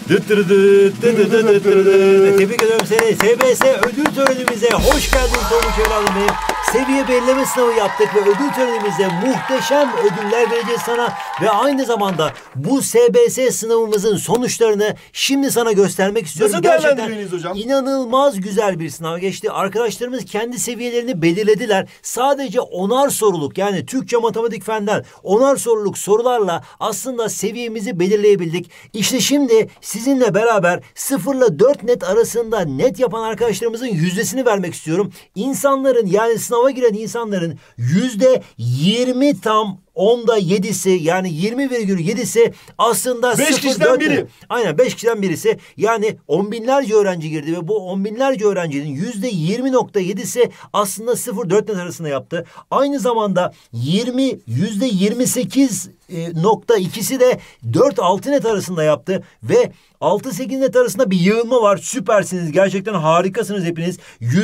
Tebrik ediyorum seni. SBS ödül törenimize hoş geldin Tonguç evladım benim. Seviye belirleme sınavı yaptık ve ödül törenimizde muhteşem ödüller vereceğiz sana. Ve aynı zamanda bu SBS sınavımızın sonuçlarını şimdi sana göstermek istiyorum. Nasıl Gerçekten hocam? İnanılmaz güzel bir sınav geçti. Arkadaşlarımız kendi seviyelerini belirlediler. Sadece 10'ar soruluk, yani Türkçe matematik fenden 10'ar soruluk sorularla aslında seviyemizi belirleyebildik. İşte şimdi sizinle beraber 0 ile 4 net arasında net yapan arkadaşlarımızın yüzdesini vermek istiyorum. İnsanların, yani sınava giren insanların %20 tam 10'da 7'si, yani 20,7'si aslında 5 kişiden biri. Aynen 5 kişiden birisi. Yani on binlerce öğrenci girdi ve bu on binlerce öğrencinin %20,7'si aslında 0-4 net arasında yaptı. Aynı zamanda %28,2'si de 4-6 net arasında yaptı ve 6-8 net arasında bir yığılma var. Süpersiniz. Gerçekten harikasınız hepiniz.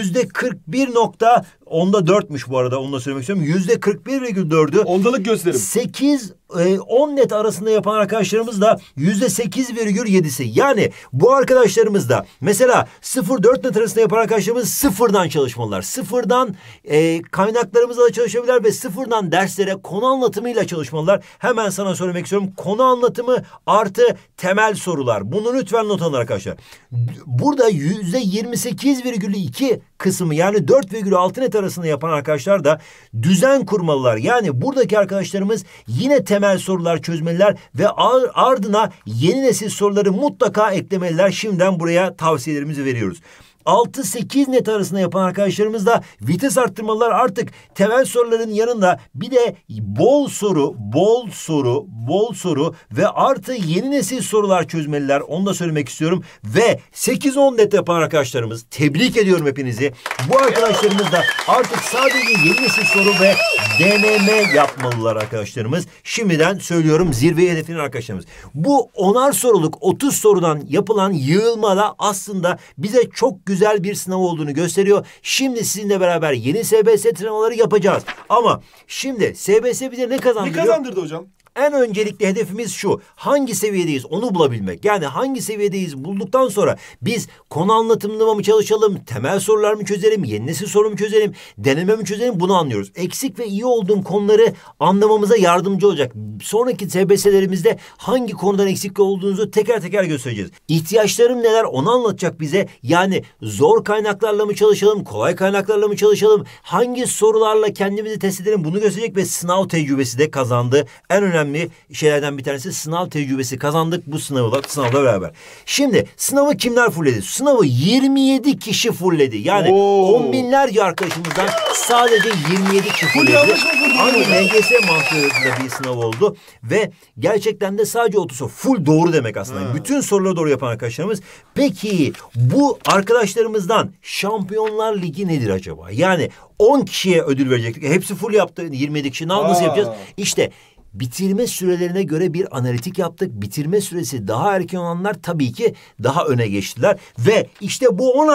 %41,4'müş bu arada. Onu da söylemek istiyorum. %41,4'ü. Ondalık gösterim. 8-10 net arasında yapan arkadaşlarımız da %8,7'si. Yani bu arkadaşlarımız da mesela 0-4 net arasında yapan arkadaşlarımız sıfırdan çalışmalılar. Sıfırdan kaynaklarımızla da çalışabilirler ve sıfırdan derslere konu anlatımıyla çalışmalılar. Hemen sana söylemek istiyorum. Konu anlatımı artı temel sorular. Bunu lütfen not alın arkadaşlar. Burada %28,2 kısmı, yani 4,6 net arasında yapan arkadaşlar da düzen kurmalılar. Yani buradaki arkadaşlarımız yine temel sorular çözmeliler ve ardına yeni nesil soruları mutlaka eklemeliler. Şimdiden buraya tavsiyelerimizi veriyoruz. 6-8 net arasında yapan arkadaşlarımız da vites arttırmalılar. Artık temel soruların yanında bir de bol soru ve artı yeni nesil sorular çözmeliler. Onu da söylemek istiyorum. Ve 8-10 net yapan arkadaşlarımız, tebrik ediyorum hepinizi. Bu arkadaşlarımız da artık sadece yeni nesil soru ve deneme yapmalılar arkadaşlarımız. Şimdiden söylüyorum, zirve hedefinin arkadaşlarımız. Bu 10'ar soruluk 30 sorudan yapılan yığılmada aslında bize çok güzel bir sınav olduğunu gösteriyor. Şimdi sizinle beraber yeni SBS sınavları yapacağız. Ama şimdi SBS bize ne kazandırıyor? Ne kazandırdı hocam? En öncelikli hedefimiz şu: hangi seviyedeyiz onu bulabilmek. Yani hangi seviyedeyiz bulduktan sonra biz konu anlatımına mı çalışalım, temel sorular mı çözelim, yeni nesil soru mu çözelim, deneme mi çözelim, bunu anlıyoruz. Eksik ve iyi olduğum konuları anlamamıza yardımcı olacak. Sonraki SBS'lerimizde hangi konudan eksik olduğunuzu teker teker göstereceğiz. İhtiyaçlarım neler onu anlatacak bize. Yani zor kaynaklarla mı çalışalım, kolay kaynaklarla mı çalışalım, hangi sorularla kendimizi test edelim, bunu gösterecek ve sınav tecrübesi de kazandı. En önemli şeylerden bir tanesi sınav tecrübesi kazandık bu sınavla beraber. Şimdi sınavı kimler fulledi? Sınavı 27 kişi fulledi. Yani on binlerce arkadaşımızdan sadece 27 kişi fulledi. Aynı LGS mantığında bir sınav oldu ve gerçekten de sadece 30 soru. Full doğru demek aslında. Bütün soruları doğru yapan arkadaşlarımız. Peki bu arkadaşlarımızdan Şampiyonlar Ligi nedir acaba? Yani 10 kişiye ödül verecektik. Hepsi full yaptı. 27 kişi. Nasıl yapacağız? İşte bitirme sürelerine göre bir analitik yaptık. Bitirme süresi daha erken olanlar tabii ki daha öne geçtiler. Ve işte bu 10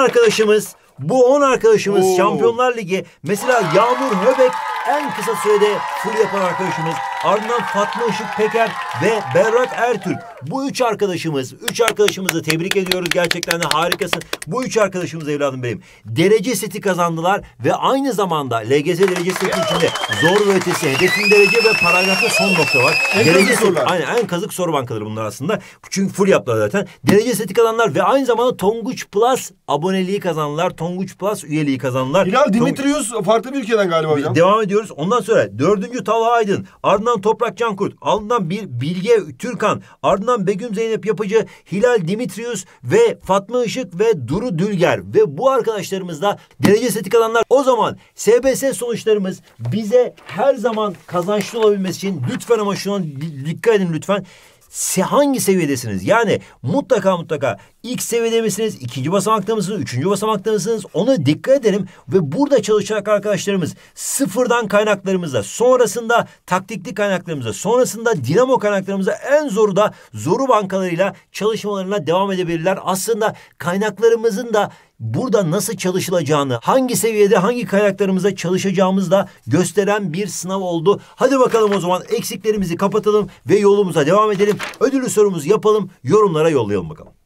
arkadaşımız Şampiyonlar Ligi. Mesela Yağmur Höbek en kısa sürede full yapan arkadaşımız. Ardından Fatma Işık Peker ve Berrak Ertürk. Bu üç arkadaşımızı tebrik ediyoruz. Gerçekten de harikasın. Bu üç arkadaşımız evladım benim. Derece seti kazandılar ve aynı zamanda LGS derece seti içinde zor ve ötesi, hedefin derece ve paragrafta son nokta var. Derece seti, aynen en kazık soru bankaları bunlar aslında. Çünkü full yaptılar zaten. Derece seti kazandılar ve aynı zamanda Tonguç Plus aboneliği kazandılar. Tonguç Plus üyeliği kazandılar. Hilal Dimitrios farklı bir ülkeden galiba hocam. Devam ediyoruz. Ondan sonra 4. Talha Aydın, ardından Toprak Cankurt, ardından Bilge Türkan, ardından Begüm Zeynep Yapıcı, Hilal Dimitrios ve Fatma Işık ve Duru Dülger ve bu arkadaşlarımız da derece seti kazananlar. O zaman SBS sonuçlarımız bize her zaman kazançlı olabilmesi için lütfen, ama şuna dikkat edin lütfen. Hangi seviyedesiniz? Yani mutlaka ilk seviyede misiniz? İkinci basamakta mısınız? Üçüncü basamakta mısınız? Ona dikkat edelim ve burada çalışacak arkadaşlarımız sıfırdan kaynaklarımızla, sonrasında taktikli kaynaklarımızla, sonrasında dinamo kaynaklarımızla, en zoru da zoru bankalarıyla çalışmalarına devam edebilirler. Aslında kaynaklarımızın da burada nasıl çalışılacağını, hangi seviyede hangi kaynaklarımıza çalışacağımızı da gösteren bir sınav oldu. Hadi bakalım o zaman eksiklerimizi kapatalım ve yolumuza devam edelim. Ödüllü sorumuzu yapalım, yorumlara yollayalım bakalım.